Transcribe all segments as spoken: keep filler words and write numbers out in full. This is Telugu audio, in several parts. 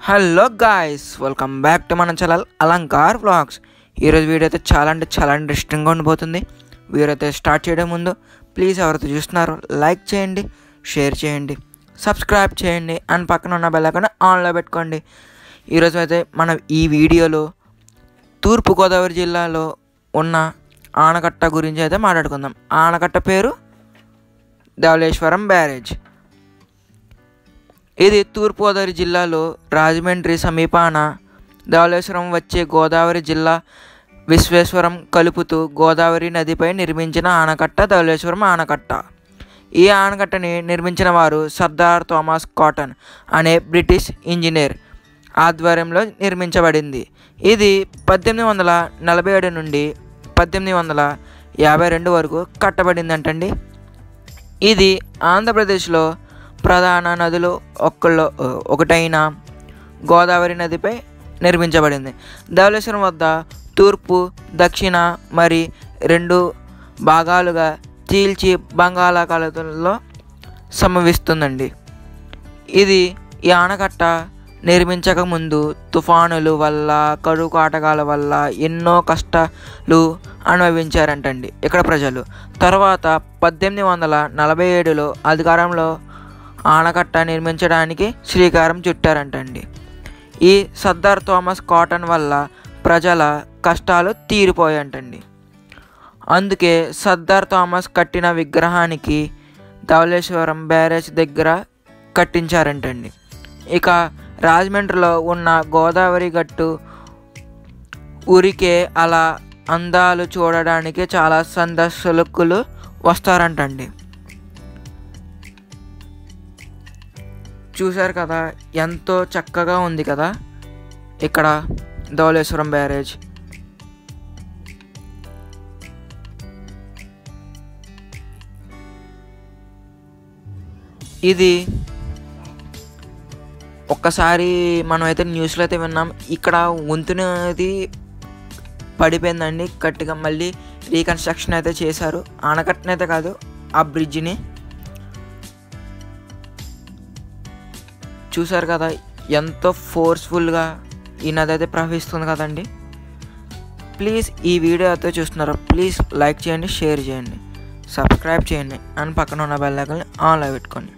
Hello guys, welcome back to మన ఛానల్ అలంకార్ వ్లాగ్స్. ఈరోజు వీడియో అయితే చాలా అంటే చాలా ఇంట్రెస్టింగ్గా ఉండిపోతుంది. వీడియో అయితే స్టార్ట్ చేయడం ముందు ప్లీజ్ ఎవరైతే చూస్తున్నారో లైక్ చేయండి, షేర్ చేయండి, సబ్స్క్రైబ్ చేయండి అండ్ పక్కన ఉన్న బెల్ ఐకాన్ ఆన్లో పెట్టుకోండి. ఈరోజు అయితే మనం ఈ వీడియోలో తూర్పుగోదావరి జిల్లాలో ఉన్న ఆనకట్ట గురించి అయితే మాట్లాడుకుందాం. ఆనకట్ట పేరు ధవళేశ్వరం బ్యారేజ్. ఇది తూర్పుగోదావరి జిల్లాలో రాజమండ్రి సమీపాన ధవళేశ్వరం వచ్చే గోదావరి జిల్లా విశ్వేశ్వరం కలుపుతూ గోదావరి నదిపై నిర్మించిన ఆనకట్ట ధవళేశ్వరం ఆనకట్ట. ఈ ఆనకట్టని నిర్మించిన వారు సర్దార్ థామస్ కాటన్ అనే బ్రిటిష్ ఇంజనీర్ ఆధ్వర్యంలో నిర్మించబడింది. ఇది పద్దెనిమిది వందల నలభై ఏడు నుండి పద్దెనిమిది వందల యాభై రెండు వరకు కట్టబడిందంటండి. ఇది ఆంధ్రప్రదేశ్లో ప్రధాన నదులు ఒక్కలో ఒకటైన గోదావరి నదిపై నిర్మించబడింది. ధవళేశ్వరం వద్ద తూర్పు, దక్షిణ మరి రెండు భాగాలుగా చీల్చి బంగాళాఖాతంలో సంభవిస్తుందండి. ఇది ఈ ఆనకట్ట నిర్మించక ముందు తుఫానుల వల్ల, కరువు కాటకాల వల్ల ఎన్నో కష్టాలు అనుభవించారంటండి ఇక్కడ ప్రజలు. తర్వాత పద్దెనిమిది వందల నలభై ఏడులో అధికారంలో ఆనకట్ట నిర్మించడానికి శ్రీకారం చుట్టారంటండి. ఈ సర్దార్ థామస్ కాటన్ వల్ల ప్రజల కష్టాలు తీరిపోయాయంటండి. అందుకే సర్దార్ థామస్ కట్టిన విగ్రహానికి ధవళేశ్వరం బ్యారేజ్ దగ్గర కట్టించారంటండి. ఇక రాజమండ్రిలో ఉన్న గోదావరి గట్టు ఊరికే అలా అందాలు చూడడానికి చాలా సందర్శకులు వస్తారంటండి. చూశారు కదా, ఎంతో చక్కగా ఉంది కదా ఇక్కడ ధవళేశ్వరం బ్యారేజ్. ఇది ఒక్కసారి మనం అయితే న్యూస్లో అయితే విన్నాం, ఇక్కడ వంతునది పడిపోయిందండి గట్టిగా. మళ్ళీ రీకన్స్ట్రక్షన్ అయితే చేశారు, ఆనకట్టనైతే కాదు ఆ బ్రిడ్జిని. చూసారు కదా ఎంతో ఫోర్స్ఫుల్గా ఈ నది అయితే ప్రవహిస్తుంది కదండి. ప్లీజ్ ఈ వీడియో అయితే చూస్తున్నారో ప్లీజ్ లైక్ చేయండి, షేర్ చేయండి, సబ్స్క్రైబ్ చేయండి అండ్ పక్కన ఉన్న బెల్ ఐకాన్ని ఆన్లో పెట్టుకోండి.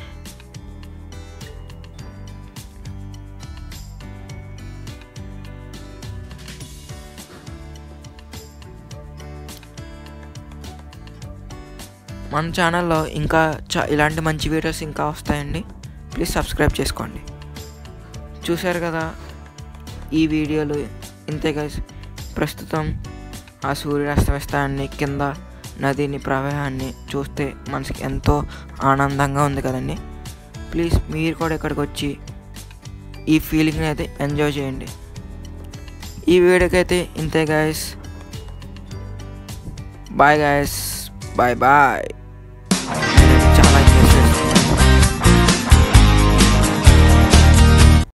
మన ఛానల్లో ఇంకా చా ఇలాంటి మంచి వీడియోస్ ఇంకా వస్తాయండి. ప్లీజ్ సబ్స్క్రైబ్ చేసుకోండి. చూశారు కదా ఈ వీడియోలో ఇంతే గైస్. ప్రస్తుతం ఆ సూర్యుడు అస్తమిస్తాన్ని కింద నదిని ప్రవాహాన్ని చూస్తే మనసుకి ఎంతో ఆనందంగా ఉంది కదండి. ప్లీజ్ మీరు కూడా ఇక్కడికి వచ్చి ఈ ఫీలింగ్ని అయితే ఎంజాయ్ చేయండి. ఈ వీడియోకి అయితే ఇంతే guys. Bye guys, bye bye.